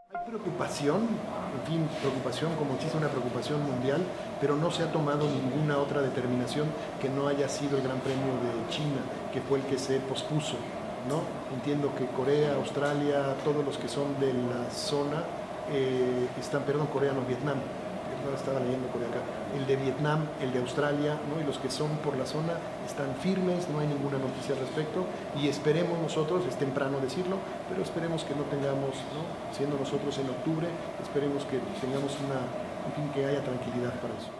Hay preocupación, en fin, preocupación como existe una preocupación mundial, pero no se ha tomado ninguna otra determinación que no haya sido el Gran Premio de China, que fue el que se pospuso, ¿no? Entiendo que Corea, Australia, todos los que son de la zona, Corea no, Vietnam, no estaba leyendo Corea acá, el de Vietnam, el de Australia, ¿no? Y los que son por la zona están firmes, no hay ninguna noticia al respecto y esperemos nosotros, es temprano decirlo, pero esperemos que no tengamos, ¿no? Siendo nosotros en octubre, esperemos que tengamos en fin, que haya tranquilidad para eso.